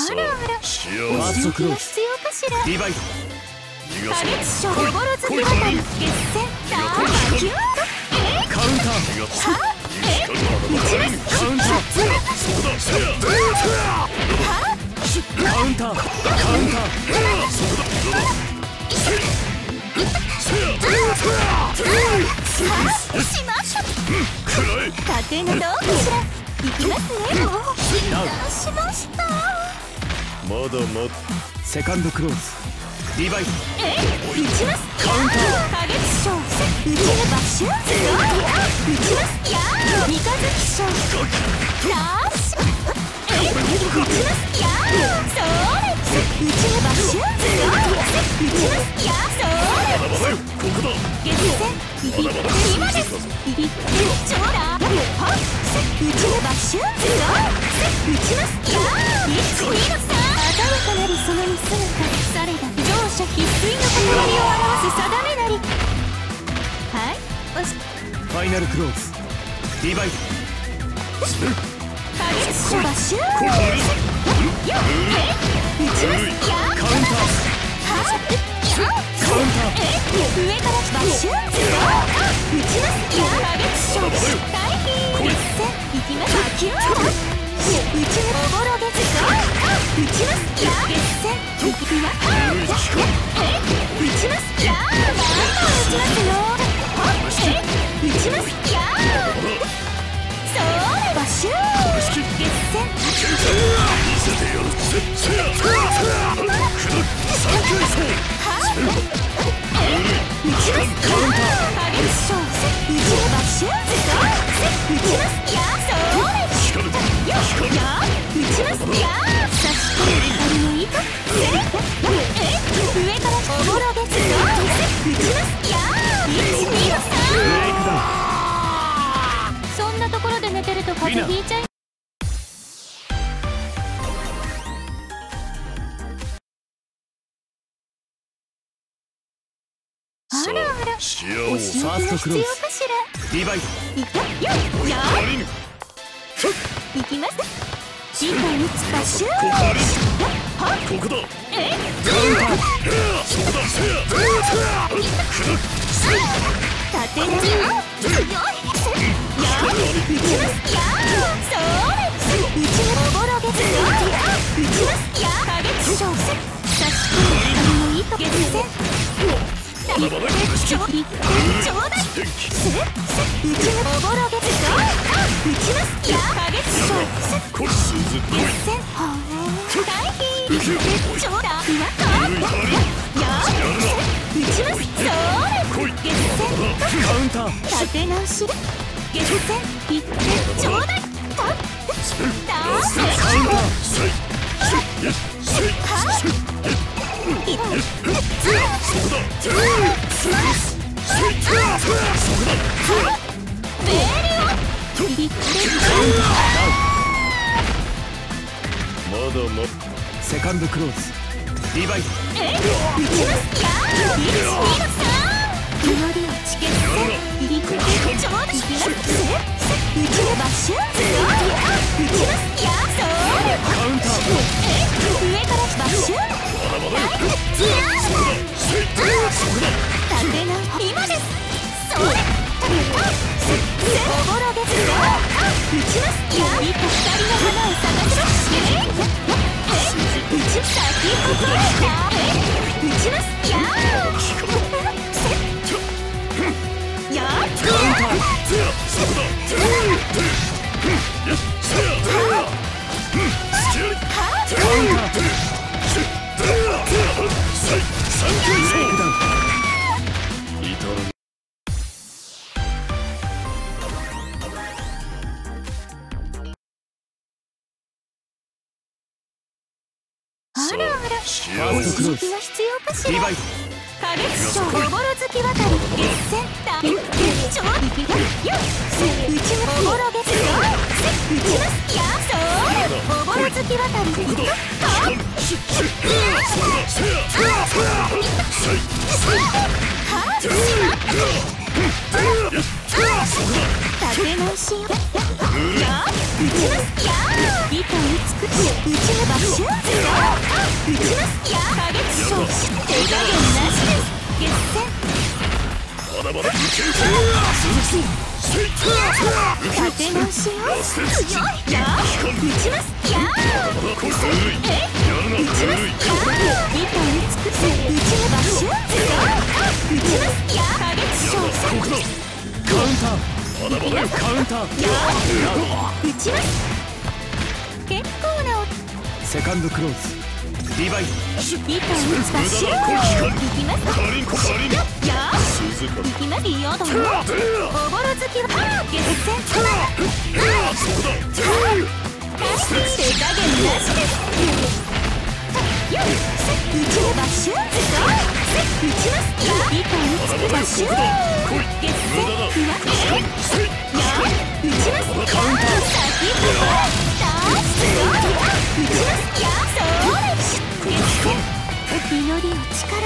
あらあら、 幸お仕置きが必要かしら。 リバイト破裂症心月渡り決戦ダーキューカウンター打ちますカウンターカウンターカウンタしましょう。盾のどうかしら。いきますね。出しました。 まだセカンドクローズリバイト打ちます。 カウンター破裂症打ち抜ばしゅん打ちますやー三日月症ダッシュ打ちますやーそれ打ち抜ばしゅん打ちますやーそれここだ激戦今ですちょうだはっ打ち抜ばしゅん打ちますやー1、2の3鮮やかなりそのに住むかされだ乗車必須の関わりを表す定めなりはいファイナルクローズリバイト破裂症バシューよっ打ちますやカウンターはカウンター上からバシュー打ちますや破裂症回避決戦いきますキュー打ちますおぼろです打ちますや決戦いくわ打ちますやまあ打ちますよ打ちますやそれバシュー決戦見せてやるせや3回打ちますカウンター破裂症打ちますバシュー打ちますやそれや打ちますや差し込む光の糸上からおぼろです打ちますや1、2の3そんなところで寝てると風邪ひいちゃいあらあらお仕置きが必要かしらリバイトいったよやいきます次回につかしゅーここだカウンターそこだせや縦の強いや打ちますやそれ打ちますおぼろです打ちますや破裂症差し込む光の糸決戦ちょうだい打ちますおぼろです打ちますや破裂症決戦回避ちょうだいや打ちますそれ決戦カウンター立て直し決戦いってちょうだいカウンセカンドクローズリバイト打ちますや1、2の3祈りをチケット入り口でちょうだいいきます打ちのバッシュ打ちますやそれカウンター上からバッシュ立て直今ですそれおぼろです打ちますや光の花を探します打ち先ほど打ちますややカウンターそこだあらあらお仕置きが必要かしらリバイト破裂症おぼろ月渡り決戦だ超いきがよ打ちますおぼろですよ打ちますやそうおぼろ月渡り立て直しよや打ちますや板につく打ちのバッシュ打ちますや過激勝負手加減なしです決戦まだまだいけるか鈴木立て直しよ強いや打ちますやこいつは緩いやるな打ちますや一本に尽くせ打ちればシューズ打ちますや過激勝負ここだカウンター。 まだまだよカウンター。 や打ちます結構な音セカンドクローズ。リバイド。 一本打つばシューいきますカリンコカリンや鈴鹿いきますよどうもおぼろ好きは決戦そこだ手加減なしですよっ打ちればシューズ打ちますや一本打つばシュー決戦ふわっや打ちますカウンター。 先っぽダース打ちますやそうです決戦祈りを力に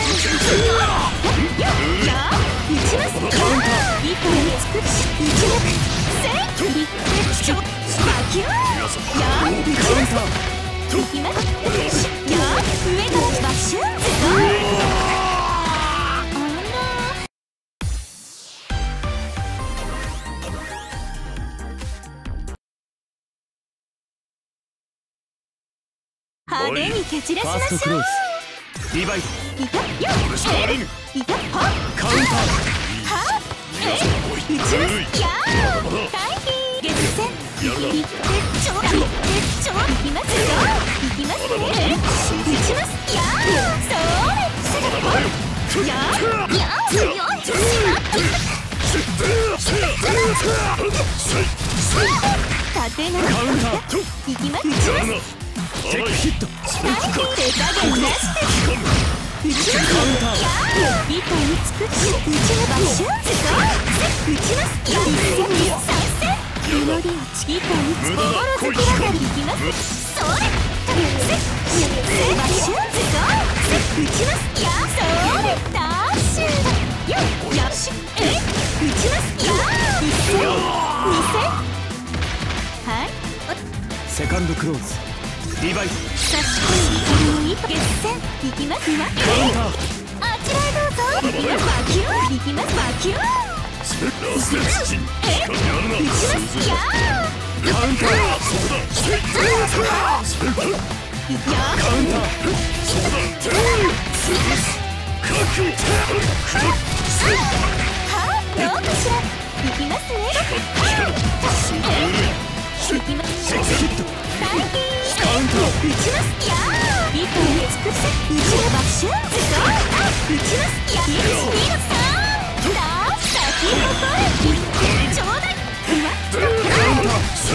や打ちますカウンター。 一本に尽くし打ち抜くせいちょっバキューや打ちカウンますター。 いきますや上からバッシュン派手に蹴散らしファーましょうストクローズ。リバイド。 いたよカリンいたはカウンター。 は打ちますや回避決戦いってちょいってちょいきますよいきますね打ちますやそれや強い立てなカウンター。 いきます打ちますテックヒット。 手加減なしです打ちますカウンター。 一本に尽くし打ちればシューズ打ちます一戦に参戦祈りをち一本につこぼろ好きばかりいきますそれせればシューズ打ちますやそれダッシュよっし打ちますや一戦二戦はいセカンドクローズ。リバイド。 差し込み決戦いきますわカウンター。 あちらへどうぞいきますバキューいきますバキューラストチンえやるな打ちますやカウンター。 そこだやカウンター。 そこだ覚悟はどうかしらいきますねいきますテックヒット。 大金カウンター。 打ちますや一本に尽くせ打ちればシューズ打ちますや123だ先の声ちょうだいふわっカウンタ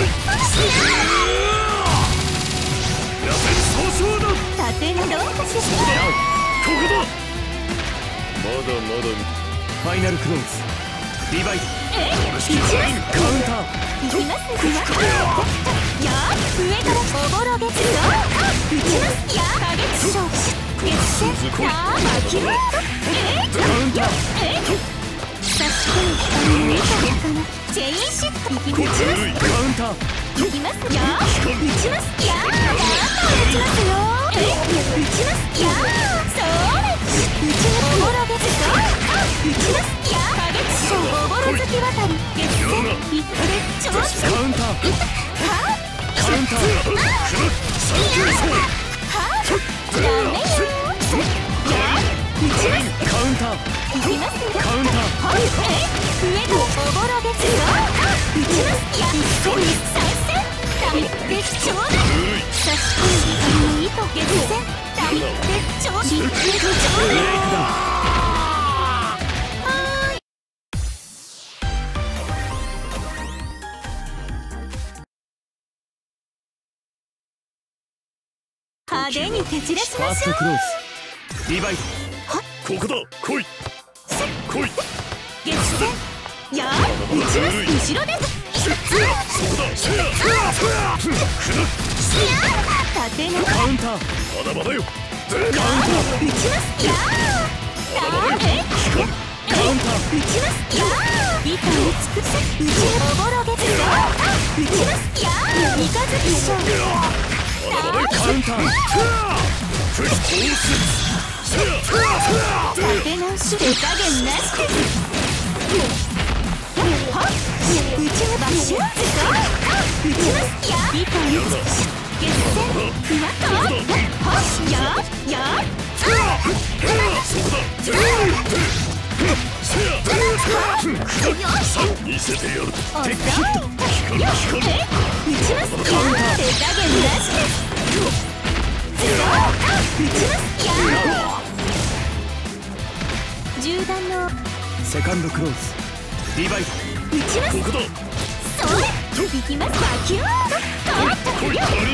やせ総称だ縦にどうかしらここだまだまだファイナルクローズ。リバイド。 打ちますカウンター。 いきますふわっや上からおぼろげつよ打ちますや過激勝負決戦あバキューカウンター。 差し込む見たかなチェインシットいきますカウンター。 いきますや打ちますや打ちますよ打ちますやそれ打ちおぼろげつよ打ちますや過激勝負おぼろ好き渡り決戦いってちょうしカウンター。 はカウンター。 ダメよや打ちますカウンター。 いきますよカウンター。 はい上からおぼろですよ打ちますや一戦に参戦ダメでちょうだい差し込んでいいと決戦ダメでちょうだいちょうブレイクダウン。 派手に蹴散らしファーましょうストクローズ。リバイド。 ここだ来い来い決戦や打ちます後ろですそこだせや縦のカウンター。 まだまだよカウンター。 打ちますやダメカウンター。 打ちますや一本に尽くせ打ちおぼろげですよ打ちますや三日月勝負カウンター。 立て直し手加減なしです。はっ打ち抜バッシュ打ちますやビタに決戦ふわっとはっや見せてやる。 打ちますや手加減なしです打ちますや銃弾のセカンドクローズリバイ打ちますここだ。 それいきますバキュー来い。 ちょふ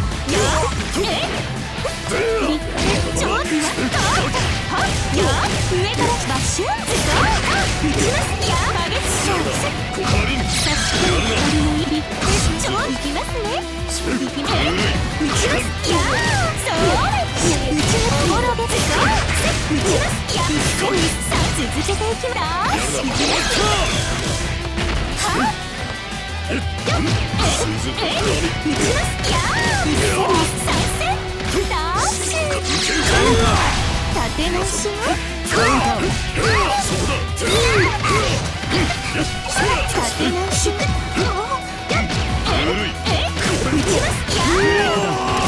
わっとはや上からバッシュ打ちますや激しいコカリン。 差し込む光の入りちょいきますねいきます打ちますやそう打ちますおぼろげずか打ちますやさあ続けていきますいきますはっ打ちますや参戦ダッシュ立て直しのカウンター立て直し打ちますや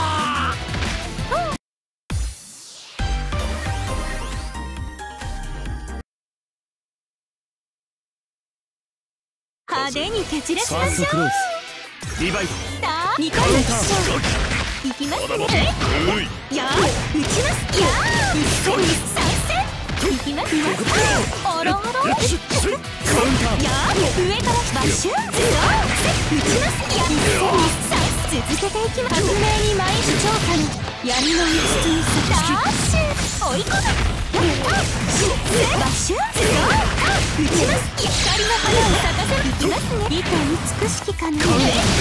派手に蹴散らしましょファーストクローうズリバイ 2回の勝負いきますねや打ちますや一斉に参戦いきますよおろおろカウンターや上からバッシュ打ちますや一斉に参戦続けていきます革命に舞い超過の闇の一室にダッシュ追い込むバッシュ打ちます光の花を咲かせいきますね美と美しきかな結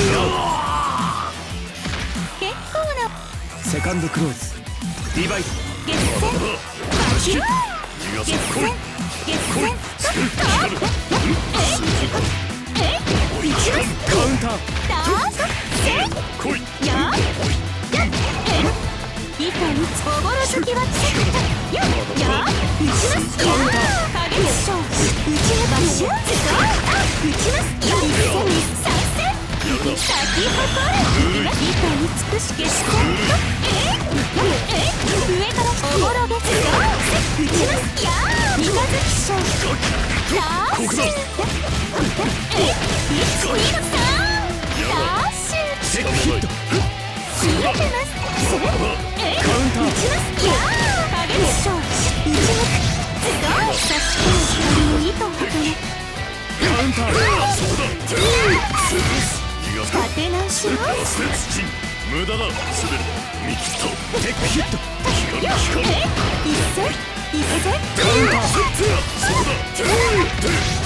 構なセカンドクローズリバイ決戦バキュー決戦打ちますカウンターダーッ来い。 や美とおぼろ好きはや打ちますや影でしょう打ち抜バッシュ打ちますや一斉に参戦咲き誇る美と美しき視線上からおぼろげつ打ちますや三日月賞ダッシュスピードさんダッシュセックヒット見えてますカウンター打ちますや影でしょう打ち抜く差し込む光の糸をはめカウンター立て直しの無駄だ。滑る。見切った。 テックヒット一斉カウンターそうだ。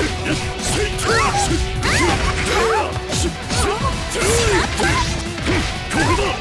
ここだ。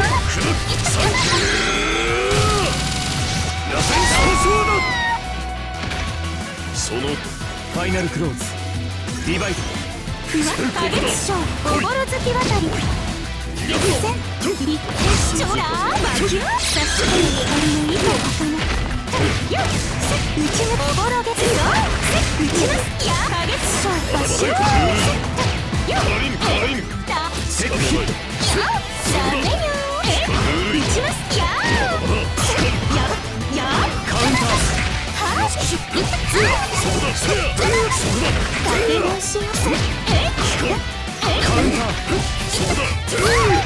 そのファイナルクローズリバイふわっ影でしょうおぼろ月渡り一戦立ちょらバキュー差し込む光の糸を挟むよっ打ち抜くおぼろげつよ打ちますや影でしょうバシューよっだセックヒットダメよ打ちますやカウンターは立て直しよカウンター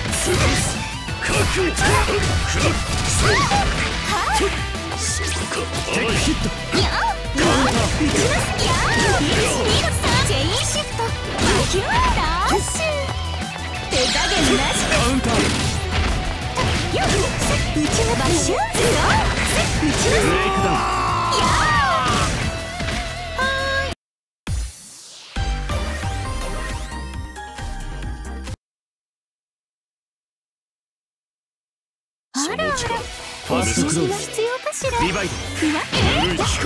テックヒットやカウンター打ちますやチェインシフトバキューダッシュ手加減なしカウンターよっ打ち抜バッシュ打ちますブレイクダウンあらあらファーストクローズ必要かしらリバイふわや打ちます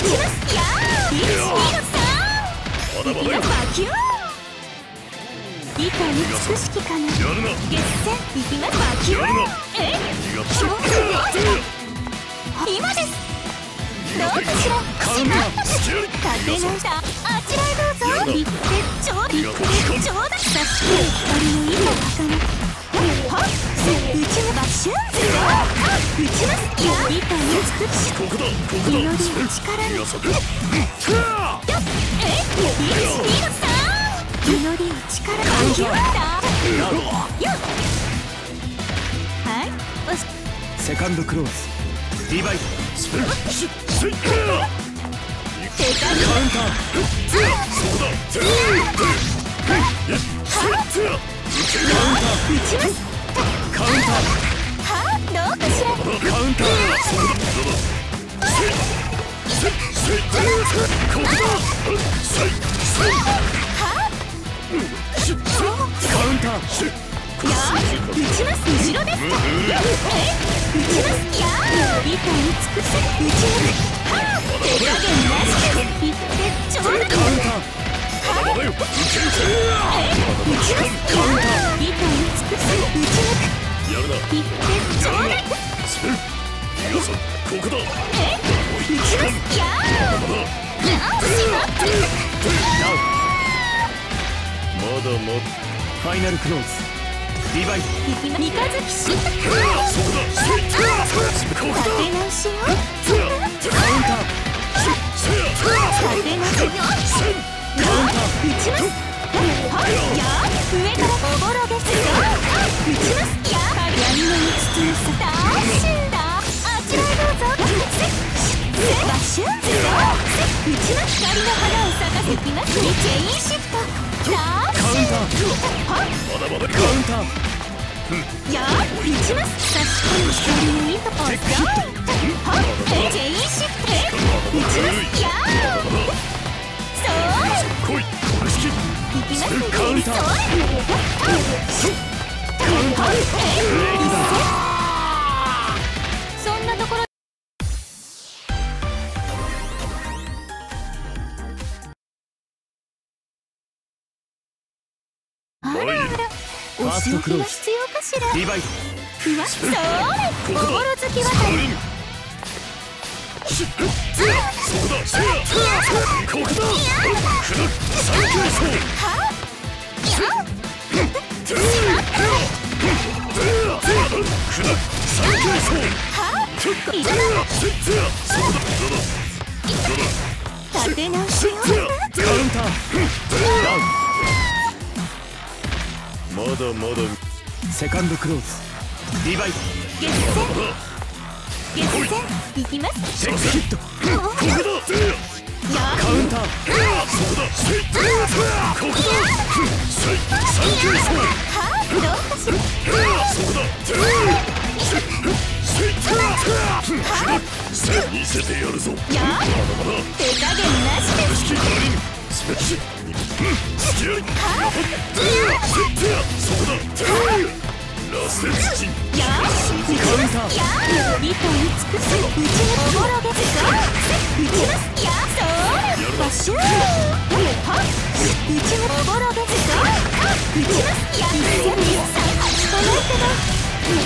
や123いきますバキュー美と美しきかな。 やるな。 決戦いきます。バキューン。今です。どうかしら。しまった。立て直した。あちらへどうぞ。立てちょうだ。差し込む光の糸儚く。はっ。うちのバッシュン。打ちます。いや。美と美しく。祈りの力に。よっ。祈りを力がギュッだ。はい。 セカンドクローズリバイトスペルセイカウンターそうだ打ちます。 カウンターはあ、どうかしら。 カウンターそうだここだカウンター打ちます。後ろですか。打ちます。やー。美と美しく打ちます。はあ、手加減なしです。言ってちょうだい。 カウンター打ちます。やー。美と美しく打ちます。 やるな。 言ってちょうだい。 スペル皆さんここだ。 打ちます。やー。やー。しまった。 まだまだファイナルクローズリバイト三日月し。 そうだここだ立て直しよ。 カウンター立て直しよ。 カウンター打ちます。はい、やー。上からおぼろげすよ。打ちます。やー。闇の道つむさ。ダッシュだ。あちらへどうぞ。バッシュンよ。打ちます。光の花を咲かせきます。チェインシフト。ダッシュ。 カウンターはっ。 まだまだカウンターやー。打ちます。差し込む光の糸をテックヒットはっ。チェインシフト。打ちます。やー。そう。 来いこれ式いきます。 カウンターカウンターそんなところ。あらあら、お仕置きが必要かしら。 リバイトうわ、それ、おぼろ月渡り。 そこだせやここだ三回走はっ。 三回走はっ。いただ。立て直しよ。 カウンターダウンまだまだセカンドクローズリバイト決戦いきます。 テックヒットやカウンターそこだここだ三回走はっ。どうかしら。 そこだ見せてやるぞやー。手加減なしです。 式スペッシスキャリそこだラステツチンやー。 カウンターやー。美と美しい。うちのおぼろげですか。打ちます。やー。そうバッシュー。はっ。うちのおぼろげですか。打ちます。やー。1、2、3、8個ないけど。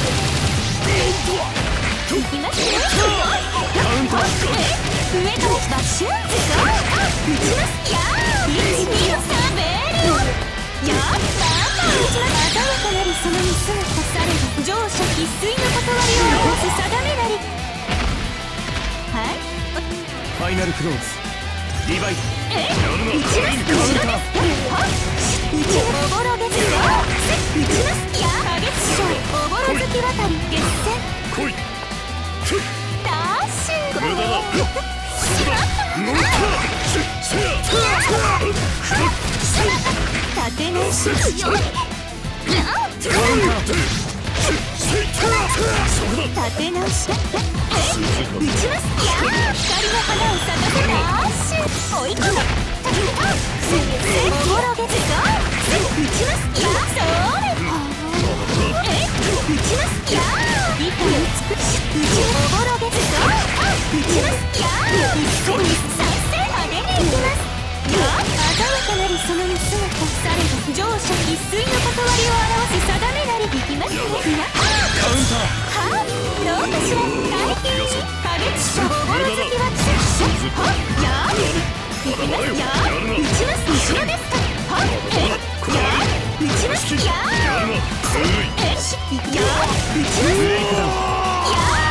いきますね。 カウンター上からバッシューですか。打ちます。やー。1、2、3、ベールオン。やー。まあまあうちは鮮やかなりそのに姿されば乗車必須の断りを表す定めなり。はい。 ファイナルクローズリバイト打ちます。後ろです。はっ。うちのおぼろげですか。打ちます。やー。激しいおぼろ月渡り決戦来いダッシュ。 無駄だしまった。立て直しよ。やー。 カウンター立て直し。打ちます。やー。光の花を咲かせダッシュ。追い込め。おぼろげですか。打ちます。やー。それ。打ちます。やー。美と美しい。うちのおぼろげですか。打ちます。やー。1、2、3、派手にいきます。やー。鮮やかかなるその姿されど乗車必須の断りを表す定めなりいきますね。 カウンタはどうかしら大金過激者心好きは季節はやいきますや打ちます後ろですかはや打ちますやえしや打ちますや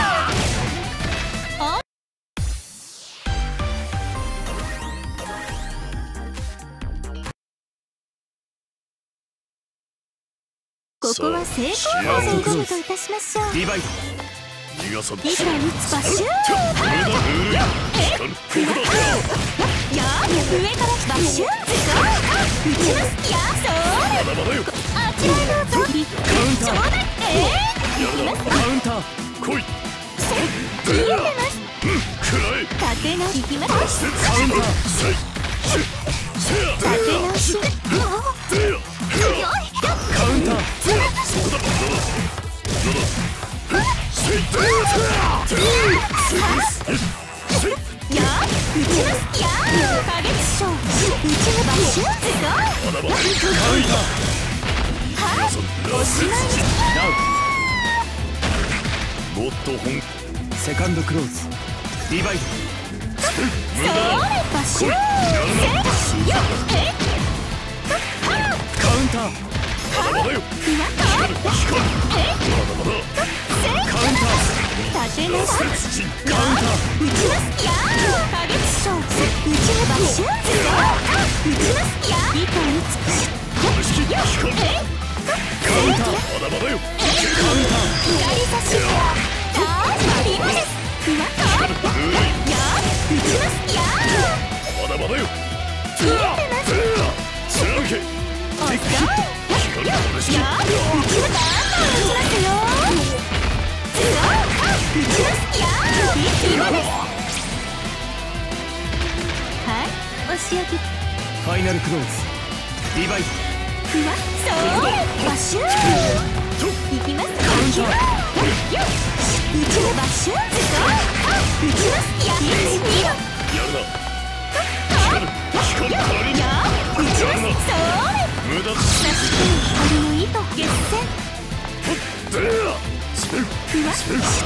ここは成功法で挑むといたしましょう。 リバイト逃がさんいざ打つ場所や上からバッシュ打ちますやそうまだまだよあちらへどうぞちょうだいカウンター来い見えてます食らえ立て直しいきますカウンター立て直し強いカウンターや打ちますや過激賞打ちのバッシュまだまだよカウンターはおしまいダウもっと本セカンドクローズリバイトそれバッシュカウンターまだまだよふわっとまだまだカウンター立て直しカウンター打ちますや過激賞打ちのバッシュ打ちますや理解美しカウンターまだまだよ左差し今ですふわっとや打ちますやまだまだよ見えてます貫けおっさんや打ちますよ打ちますや今ですはい押し上げファイナルクローズリバイトふわっそうバッシュいきますカウンターうちのバッシュ打ちますや2 やるな光るや打ちますそう無駄差し込む針の糸決戦ふわっ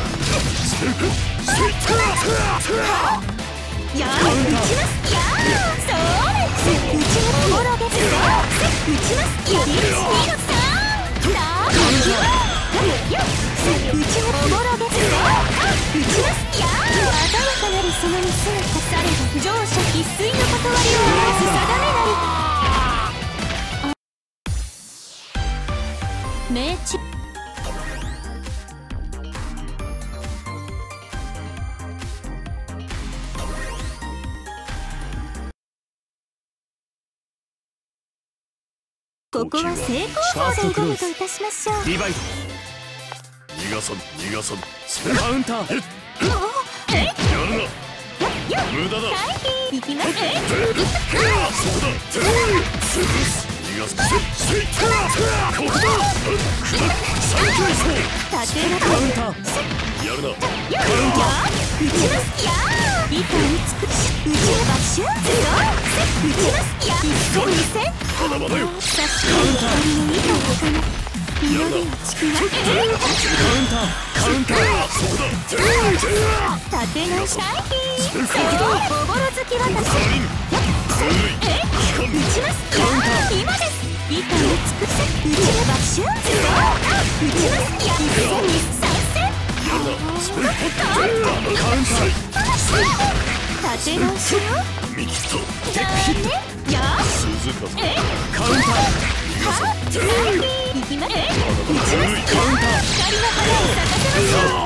や打ちますやそううちのボロですよ打ちますや123だうちのボロですよ打ちますや鮮やかなるその姿されど乗車必須の断りを表す定めなり命中ここは成功法で挑むといたしましょう。 リバイト逃がさん逃がさんカウンターやるな無駄だいきますそうだ逃がさんここだ三回走立てなカウンターやるな打ちますや理解美し打ちのバッシュ打ちますや1戦2戦まだまだよ差し込む針の糸をかな色で打ち砕けカウンターそうだ立て直しそうおぼろ月渡し打ちますや今です理解美し打ちのバッシュ打ちますや1戦2戦やるなカウンター立て直しよミキと残念や鈴風カウンターいきます打ちますカウンター光の花を咲かせましょ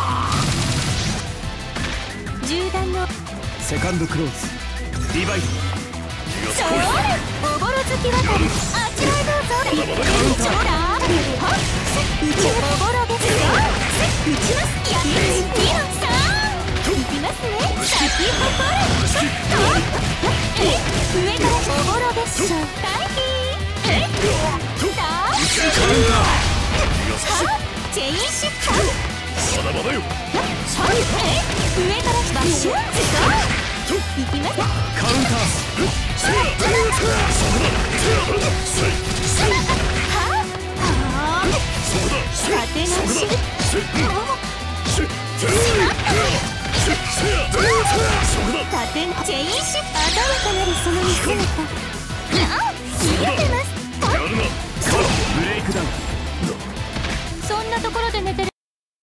う銃弾のセカンドクローズリバイトそれおぼろ月渡りあちらへどうぞカウンターうちのおぼろですよ打ちますや123いきますね咲き誇る上からおぼろですしょ大金カウンタチェインシッターまだまだよ上からバッシュいきますーカウンター加点チェインシップ鮮やかなるその見せ方逃げてます。 ブレイクダウン。 そんなところで寝てる。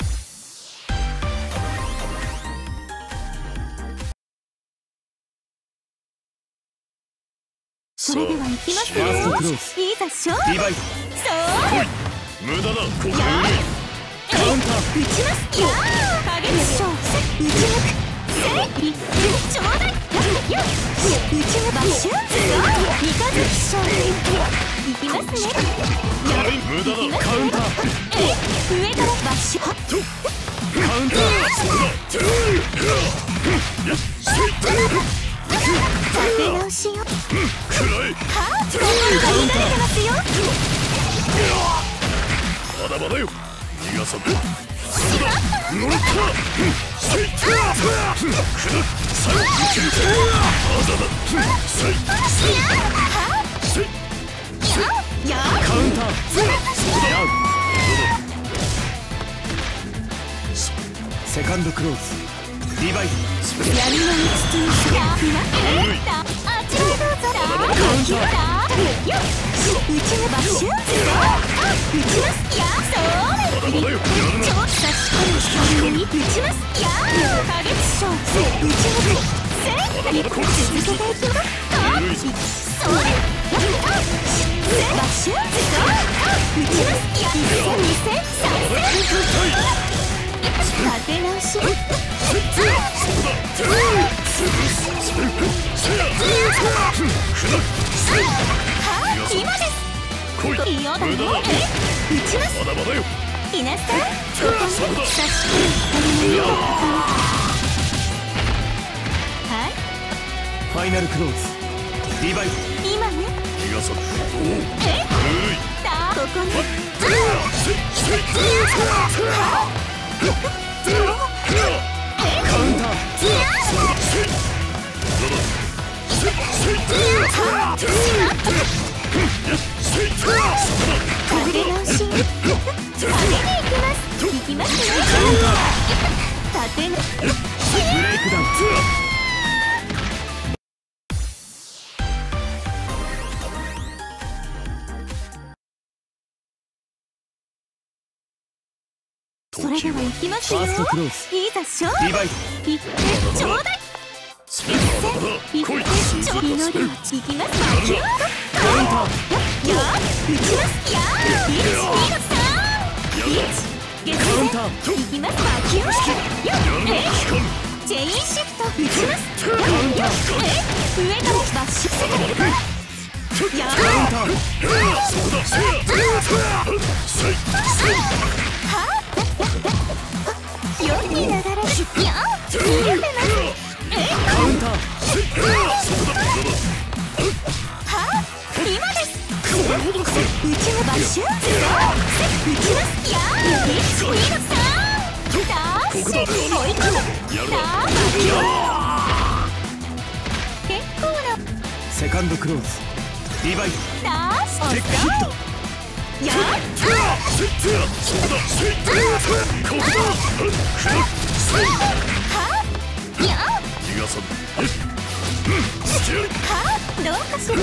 それではいきますよ。いざ勝負。 リバイト。 そう無駄だ。ここやカウンター。 打ちますや影でしょう。打ち抜くせいちょうだいよっ打ち抜くバッシュ三日月勝負いきますね。 無駄だ。 カウンター。 上からバッシュカウンター。 立て直しよ。 くらえ。 は心が乱れてますよ。 まだまだよ。逃がさん。乗った。せい。くら。さあ。まだだ。せい。せい。 やカウンター。セカンドクローズ。リバイト。 闇の道つにしやあちらへどうぞだカウンター。 よっ打ち抜バッシュ打ちますやそうちょっと差し込むに打ちますや影勝負打ち抜くせい続けていきますそれバッシュ打ちますや2戦3戦立て直し今です。嫌だよ。打ちます。 まだまだよ。 いなさい。ここに差し込む。はい。 ファイナルクローズ。リバイト。 今ね。 逃がさん。 ここに。 カウンター。 立て直し。影に行きます。行きますね。立て直し。 ブレイクダウン。 それでは行きますよ。 ファーストクローズ。 いざ勝負。 リバイト。 一点ちょうだい。一点ちょう祈りを行きます。カウンター。や打ちますや1、2の3。1 カウンター。 行きます。魔球よチェインシフト打ちますよ上からバッシュやカウンター。 よき流れや逃げてますカウンター。 今です打ちのバッシュ打ちますや1、2の3ダッシュ追い込むダー結構なセカンドクローズ。リバイト。 ダッシュテックヒット。 やどうかしら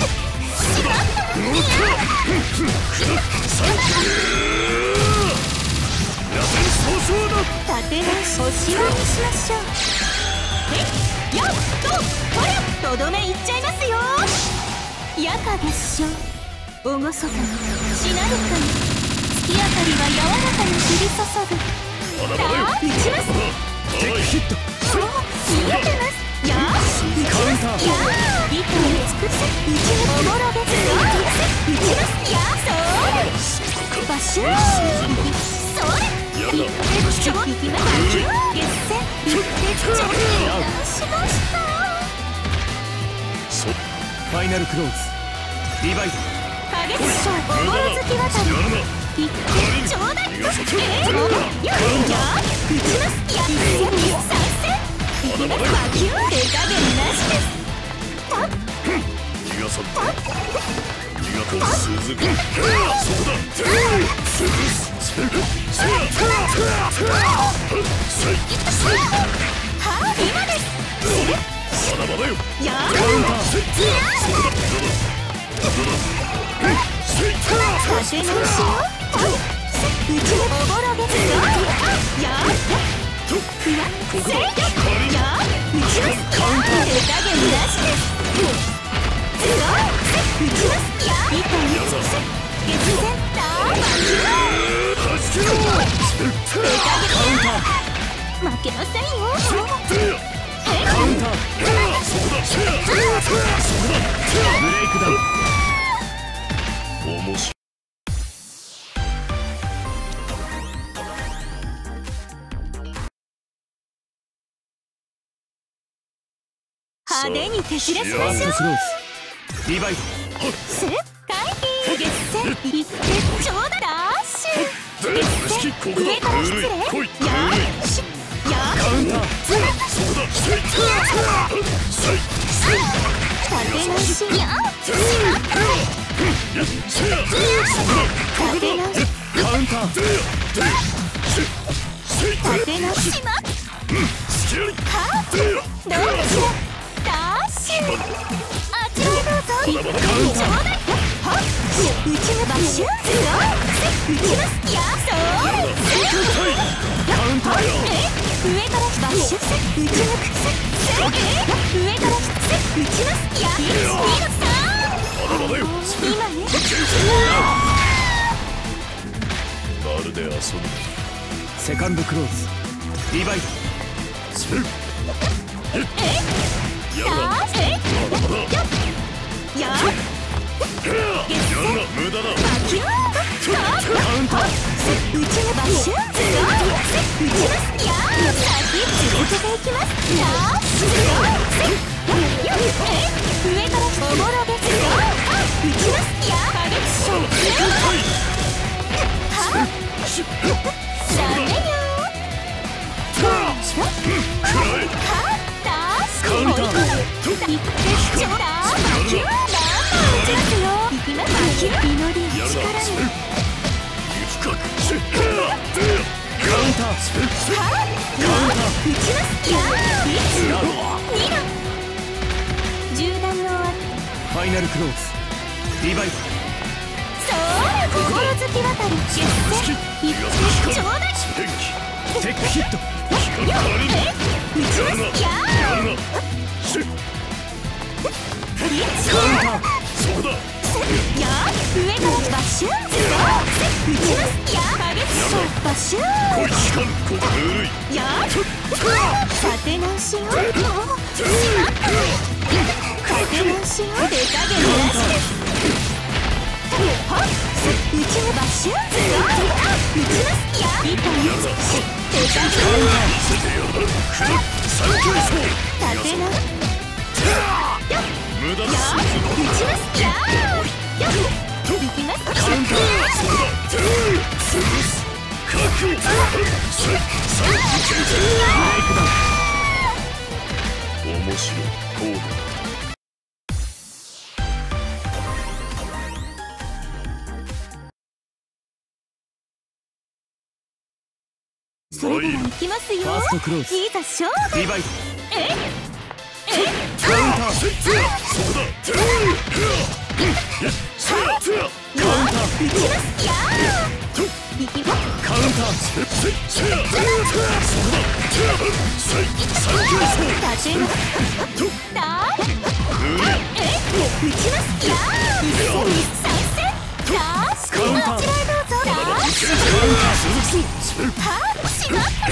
立て直しおしまいにしましょうやっとこれとどめいっちゃいますよやか月賞厳かにしなるかに月明かりは柔らかに降り注ぐさあ打ちますテックヒット。 逃げてますやカウンター。 や糸に尽くせ打ち抜おもろですよ打ちますやそうバッシュそれ一点ちょいきます月戦一点ちょい出しましたファイナルクローズ。リバイト。 影師匠おもろ好き渡り一点ちょうだいや打ちますや一戦二三戦いきます魔球手加減なしですたっが続く。そこだ。 今です。 まだまだよ。 やーそこだ。 立て直しよ。うちのおぼろですよ。やーふわせいやーうちの手加減なしです。うちのやー一本月センター負けませんよ。 カウンター。ブレイクダウン。 面白い。 派手に手知らしましょう。 ファーストスローズリバイド。 世界月戦一点長打ダッシュ。月戦上から失礼。やーしやーカウンター。 立て直しや立て直しカウンター。 立て直しまどうでしょう。ダッシュあちらへどうぞ。ちょうだい。はっうちのバッシュうちのやそうカウンター。 上からバッシュうちの上からうちのや1、2の3今ねまるで遊ぶ。 セカンドクローズリバイド。 やるな。 や無駄だ。 カウンター。 うちのバッシュうちのや先続けていきます。上からおぼろですよ。うちのや激し勝負ダメよ。 カウンター。ファイナルクローズリバイド。 心つき渡る決戦一点ちょうだい。 テックヒット。 うちのやカウンター。 そこだ。 や上からバッシュうちのや激し勝負バッシュこいつかんここぬるい。 や立て直しよ。立て直しよ。手加減なしです。はっうちのバッシュうちのや一本手加減立て直し無駄だ。 うちのやいきます。 カウンター。 覚悟。 ブレイクダウン。 面白い。こうだ。 それではいきますよ。 ファーストクローズいざ勝負。 リバイド。 カウンター。そこだ。 カウンター。 うちのやいきます。 カウンター。 立て直だうちのや参戦ダッシュあちらへどうぞ。ダッシュはっしまって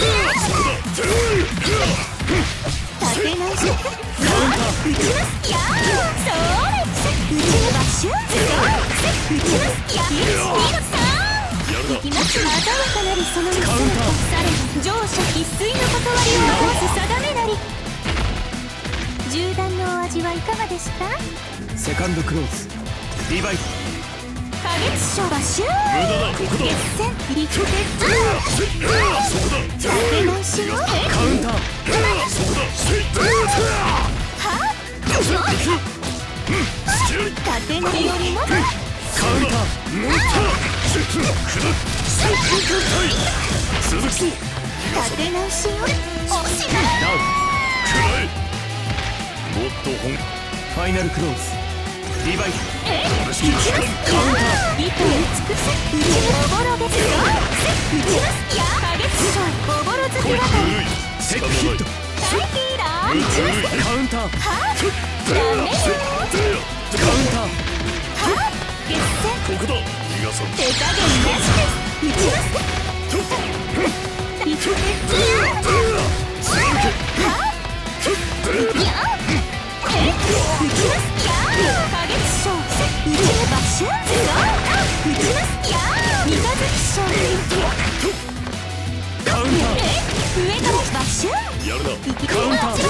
立て直しうちのやそれうちのバッシュうちのや1、2の3いきます。鮮やかなりその店され乗車必須の断りを表す定めなり。銃弾のお味はいかがでした？ セカンドクローズリバイド。 過激勝バッシュ無駄だ。ここだ。 決戦力鉄そこだ。 立て直しよ。 カウンター。 そこだ。 はっ立て直しよりもカウンター続くぞ。 立て直しよ。おしまい。 ダウンくらえ。もっと本ファイナルクローズリバイド俺しか聞かん。 カウンター糸を尽くせ。うちのおぼろですよ。うちますや。激しそう。おぼろ好きだから。 古いセックヒット大ヒーロー。うちますカウンターはダメよ。 カウンターは決戦。 ここだ。逃がさん。 手加減なしです。うちますいつカウンターやるな。 カウンター